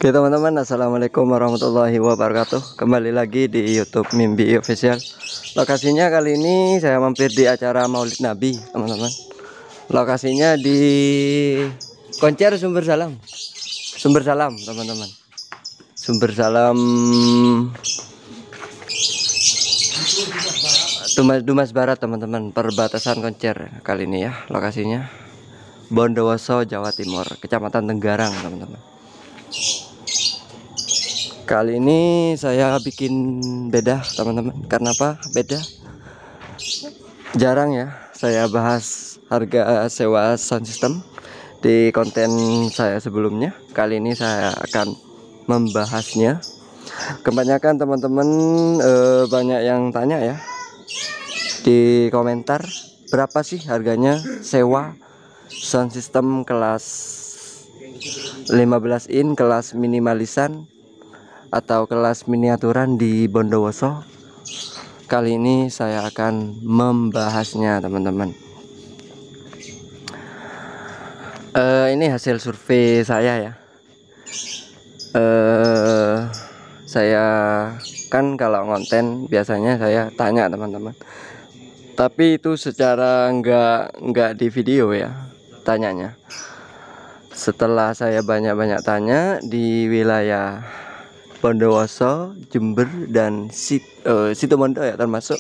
Oke teman-teman, assalamualaikum warahmatullahi wabarakatuh. Kembali lagi di YouTube Mimbi Official. Lokasinya kali ini saya mampir di acara Maulid Nabi teman-teman. Lokasinya di Koncer Sumber Salam. Sumber Salam teman-teman. Sumber Salam Dumas Barat teman-teman. Perbatasan Koncer kali ini ya lokasinya. Bondowoso, Jawa Timur, Kecamatan Tenggarang teman-teman. Kali ini saya bikin beda teman-teman. Karena apa? Beda. Jarang ya saya bahas harga sewa sound system di konten saya sebelumnya. Kali ini saya akan membahasnya. Kebanyakan teman-teman banyak yang tanya ya di komentar, berapa sih harganya sewa sound system kelas 15 in, kelas minimalisan atau kelas miniaturan di Bondowoso. Kali ini saya akan membahasnya teman-teman. Ini hasil survei saya ya. Saya kan kalau ngonten biasanya saya tanya teman-teman, tapi itu secara nggak di video ya tanyanya. Setelah saya banyak-banyak tanya di wilayah Bondowoso, Jember, dan Situbondo ya termasuk,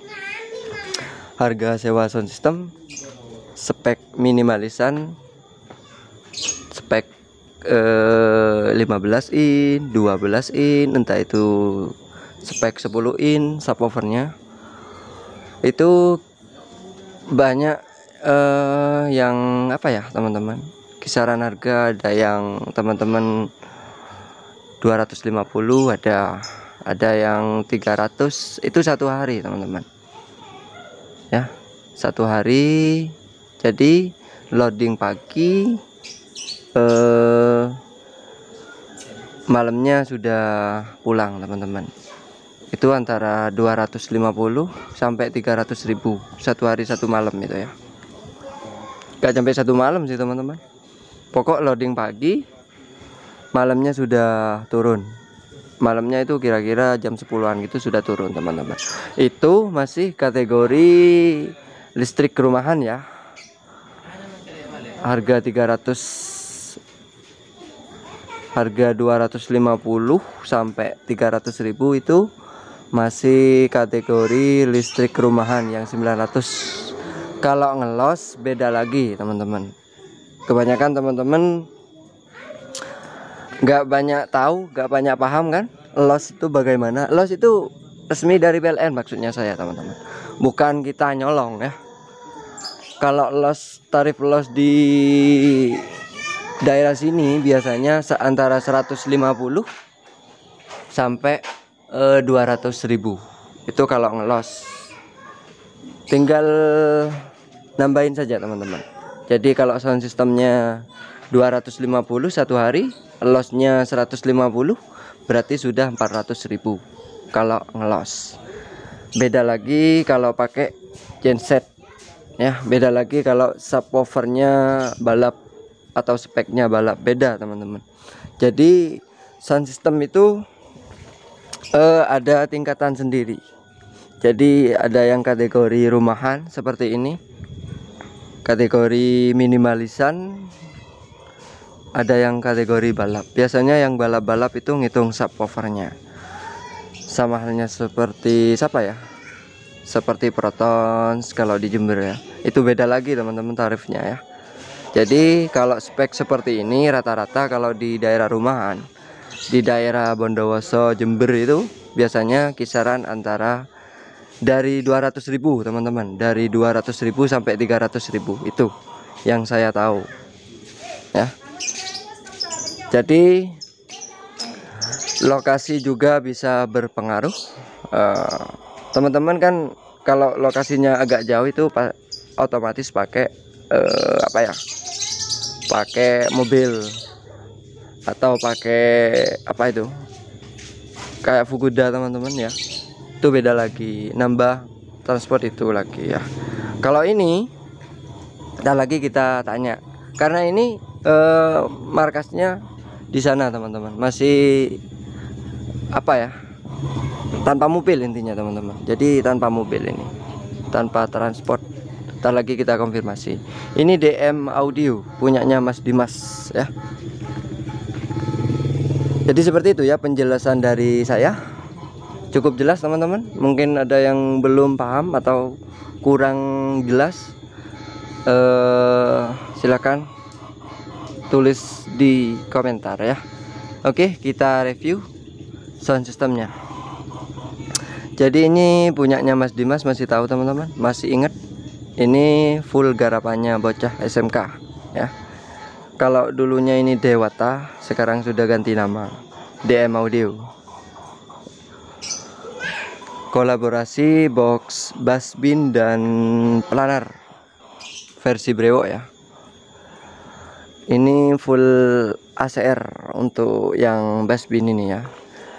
harga sewa sound system spek minimalisan, spek 15 in, 12 in, entah itu spek 10 in subwoofernya, itu banyak yang apa ya teman-teman, kisaran harga ada yang teman-teman 250, ada yang 300. Itu satu hari teman-teman ya, satu hari. Jadi loading pagi, malamnya sudah pulang teman-teman. Itu antara 250 sampai 300.000 satu hari satu malam itu ya. Gak sampai satu malam sih teman-teman, pokok loading pagi, malamnya sudah turun. Malamnya itu kira-kira jam 10-an gitu sudah turun teman-teman. Itu masih kategori listrik rumahan ya. Harga 250 sampai 300.000 itu masih kategori listrik rumahan yang 900. Kalau ngelos beda lagi teman-teman. Kebanyakan teman-teman nggak banyak tahu, nggak banyak paham kan los itu bagaimana. Los itu resmi dari PLN maksudnya saya teman-teman, bukan kita nyolong ya. Kalau los, tarif los di daerah sini biasanya antara 150 sampai 200.000 itu kalau ngelos. Tinggal nambahin saja teman-teman. Jadi kalau sound systemnya 250 satu hari, lossnya 150, berarti sudah 400.000 kalau ngelos. Beda lagi kalau pakai genset ya, beda lagi kalau subwoofernya balap atau speknya balap, beda teman-teman. Jadi sound system itu ada tingkatan sendiri. Jadi ada yang kategori rumahan seperti ini, kategori minimalisan, ada yang kategori balap. Biasanya yang balap-balap itu ngitung subwoofernya. Sama halnya seperti siapa ya? Seperti Protons kalau di Jember ya. Itu beda lagi teman-teman tarifnya ya. Jadi kalau spek seperti ini rata-rata kalau di daerah rumahan, di daerah Bondowoso, Jember itu biasanya kisaran antara dari 200.000 teman-teman. Dari 200.000 sampai 300.000 itu yang saya tahu ya. Jadi lokasi juga bisa berpengaruh. Teman-teman kan kalau lokasinya agak jauh itu otomatis pakai apa ya? Pakai mobil atau pakai apa itu? Kayak Fukuda teman-teman ya. Itu beda lagi, nambah transport itu lagi ya. Kalau ini kita lagi kita tanya, karena ini markasnya di sana teman-teman, masih apa ya, tanpa mobil intinya teman-teman. Jadi tanpa mobil ini, tanpa transport. Ntar lagi kita konfirmasi. Ini DM Audio punyanya Mas Dimas ya. Jadi seperti itu ya penjelasan dari saya. Cukup jelas teman-teman. Mungkin ada yang belum paham atau kurang jelas, silakan tulis di komentar ya. Oke, kita review sound systemnya. Jadi ini punyanya Mas Dimas, masih tahu teman-teman, masih ingat. Ini full garapannya bocah SMK ya. Kalau dulunya ini Dewata, sekarang sudah ganti nama DM Audio. Kolaborasi box bass bin dan planar versi Brewo ya. Ini full ACR untuk yang bass bin ini ya.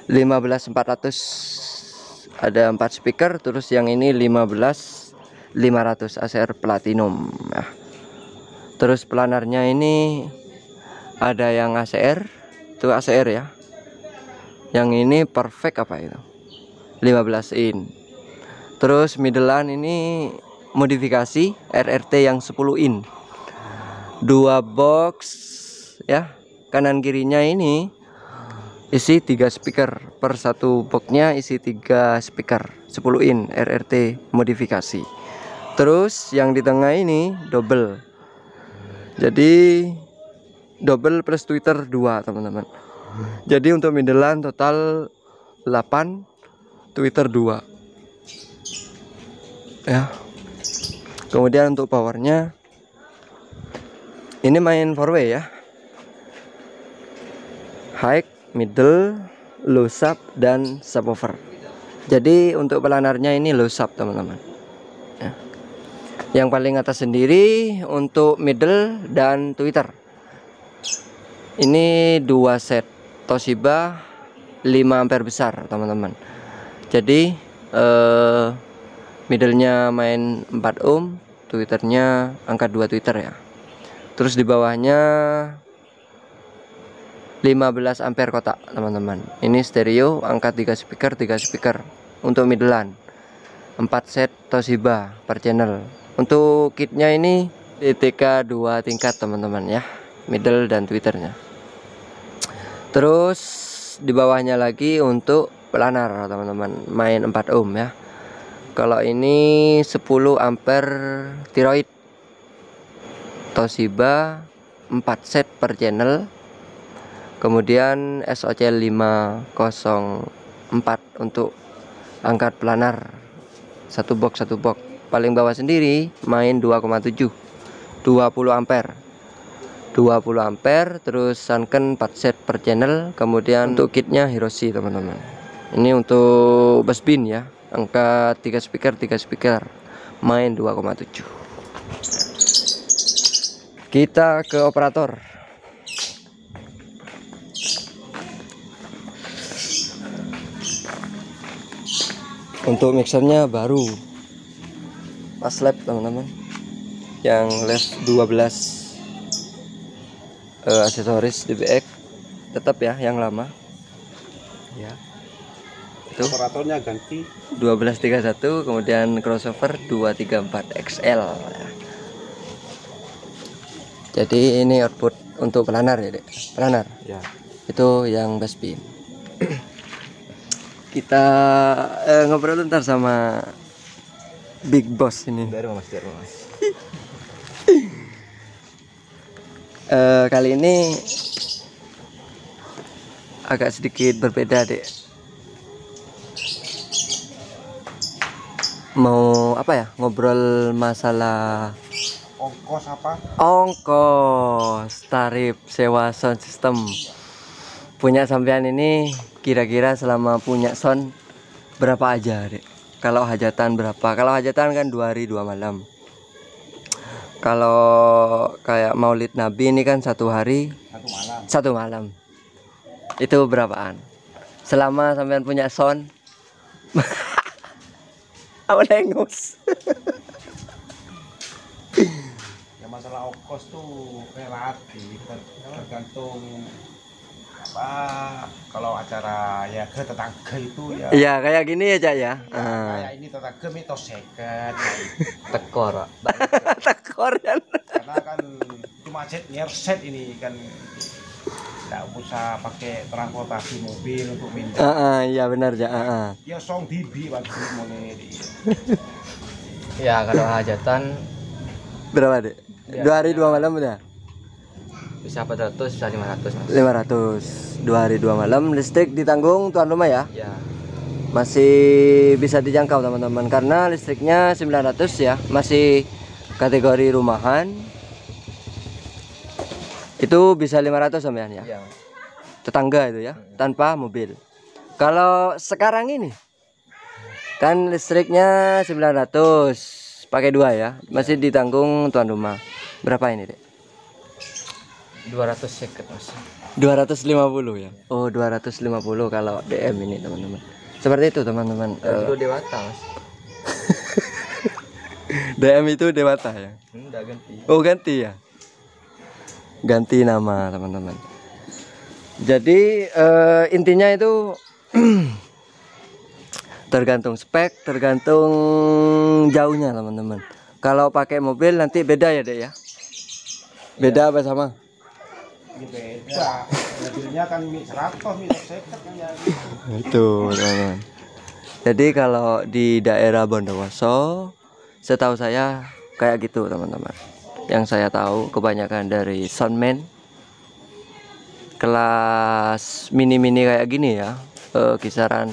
15400 ada 4 speaker, terus yang ini 15500 ACR Platinum ya. Terus planarnya ini ada yang ACR, itu ACR ya. Yang ini perfect apa itu? 15 in. Terus middlean ini modifikasi RRT yang 10 in. 2 box ya. Kanan kirinya ini isi 3 speaker, per satu boxnya isi 3 speaker 10 in RRT modifikasi. Terus yang di tengah ini double, jadi double plus tweeter 2 teman-teman. Jadi untuk middlean total 8, tweeter 2 ya. Kemudian untuk powernya ini main 4-way ya, high, middle, low sub, dan subwoofer. Jadi untuk planarnya ini low sub teman-teman ya. Yang paling atas sendiri untuk middle dan tweeter. Ini 2 set Toshiba 5 ampere besar teman-teman. Jadi middlenya main 4 ohm, tweeternya angka 2 tweeter ya. Terus di bawahnya 15 ampere kotak teman-teman. Ini stereo, angkat 3 speaker untuk middlean. 4 set Toshiba per channel. Untuk kitnya ini DTK 2 tingkat teman-teman ya, middle dan tweeternya. Terus di bawahnya lagi untuk planar teman-teman, main 4 ohm ya. Kalau ini 10 ampere tiroid Toshiba 4 set per channel. Kemudian SOC 504 untuk angkat planar, satu box. Paling bawah sendiri main 2,7 20 ampere 20 ampere. Terus Sanken 4 set per channel. Kemudian untuk kitnya Hiroshi teman-teman. Ini untuk bass bin ya, angka 3 speaker main 2,7. Kita ke operator. Untuk mixernya baru pas lab teman-teman, yang left 12. Aksesoris DBX tetap ya yang lama ya. Itu operatornya ganti 1231, kemudian crossover 234 XL ya. Jadi ini output untuk planar ya, Dek. Planar ya. Itu yang bass bin. Kita ngobrol ntar sama Big Boss ini. Baru mas. Kali ini agak sedikit berbeda, Dek. Mau apa ya, ngobrol masalah Ongkos apa? Ongkos tarif sewa sound system punya sampean ini. Kira-kira selama punya sound berapa aja, Dek? Kalau hajatan berapa? Kalau hajatan kan 2 hari 2 malam. Kalau kayak Maulid Nabi ini kan 1 hari 1 malam. Itu berapaan? Selama sampean punya sound. Apa nengus? Ya masalah ongkos tuh relatif, tergantung Pak, kalau acara ya ke tetangga itu ya. Iya, kayak gini ya, Cak ya. Ya, kayak ini tetangga mitos second. Tekor, Pak. Tekor kan. Karena kan cuma set nyerset ini kan nggak usah pakai transportasi mobil untuk pindah. Iya benar, Cak. Ya song bibi waktu mau Ya, kalau hajatan Berapa, Dek? Ya, 2 hari 2 malam udah. bisa 400, bisa 500, Mas. 500. 2 hari 2 malam, listrik ditanggung tuan rumah ya. Ya. Masih bisa dijangkau teman-teman karena listriknya 900 ya, masih kategori rumahan. Itu bisa 500 sampean ya. Iya, Mas. Tetangga itu ya, tanpa mobil. Kalau sekarang ini kan listriknya 900 pakai 2 ya, masih ditanggung tuan rumah. Berapa ini, Dek? 200 seket, Mas. 250 ya. Oh, 250 kalau DM ini, teman-teman. Seperti itu, teman-teman. Itu Dewata, Mas. DM itu Dewata ya. Udah ganti. Oh, ganti ya. Ganti nama, teman-teman. Jadi intinya itu tergantung spek, tergantung jauhnya, teman-teman. Kalau pakai mobil nanti beda ya, Dek ya. Beda apa sama? Ini beda. Mobilnya kan 100 mitos second kan ya. Itu, teman-teman. Jadi kalau di daerah Bondowoso, setahu saya kayak gitu, teman-teman. Yang saya tahu kebanyakan dari soundman kelas mini-mini kayak gini ya, kisaran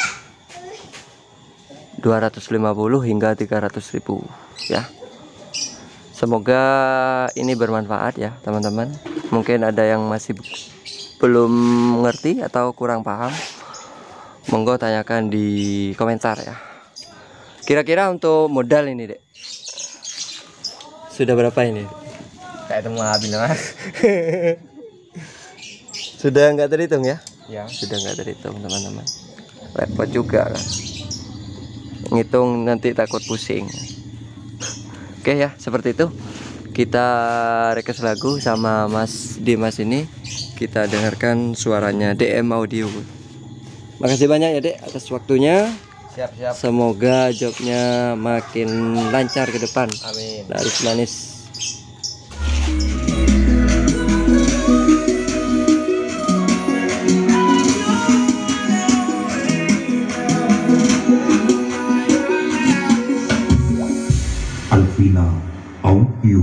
250 hingga 300.000 ya. Semoga ini bermanfaat ya, teman-teman. Mungkin ada yang masih belum ngerti atau kurang paham, monggo tanyakan di komentar ya. Kira-kira untuk modal ini, Dek, sudah berapa ini? Kayak temu habis, Mas. Sudah nggak terhitung ya? Ya. Sudah nggak terhitung, teman-teman. Repot juga kan, ngitung nanti takut pusing. Oke ya, seperti itu. Kita request lagu sama Mas Dimas ini. Kita dengarkan suaranya DM Audio. Makasih banyak ya, Dek, atas waktunya. Siap-siap. Semoga jobnya makin lancar ke depan. Amin. Laris manis. Alvina Audio.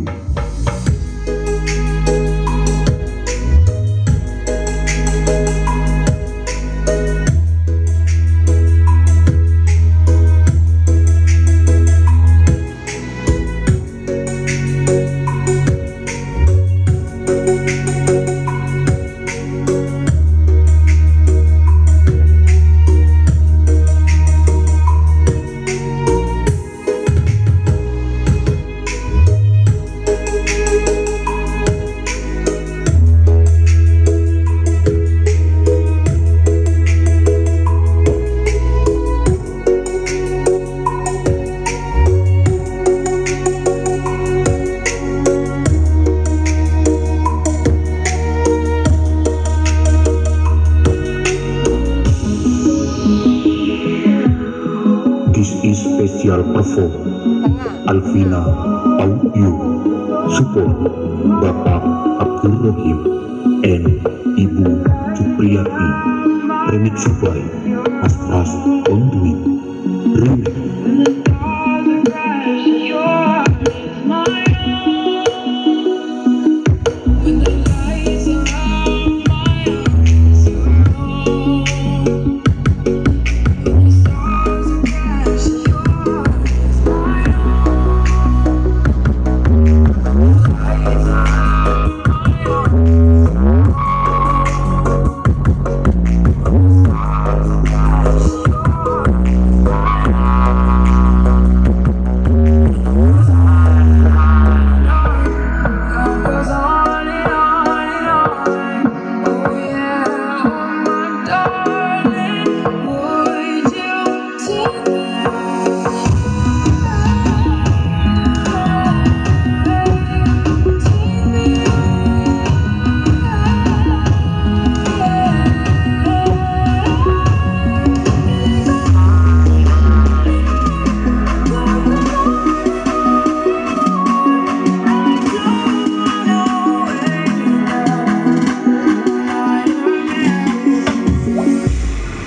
This is special perform Alvina Audio. Support Bapak Abdul Rahim and Ibu Supriyati. Remix by As Conduit. Remix.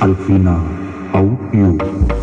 Alvina Audio.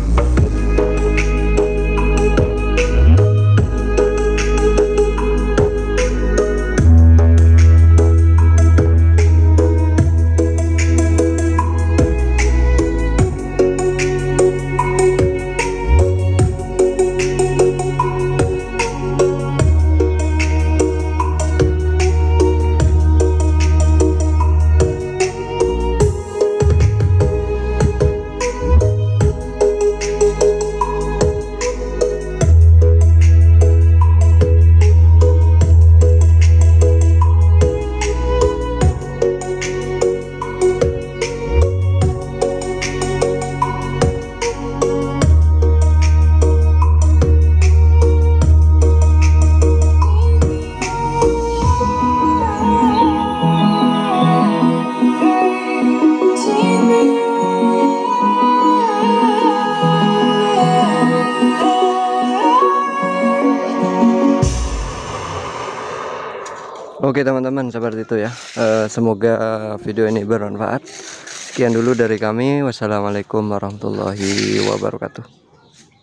Oke teman-teman, seperti itu ya. Semoga video ini bermanfaat. Sekian dulu dari kami. Wassalamualaikum warahmatullahi wabarakatuh.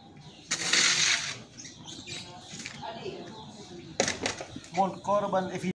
Mon korban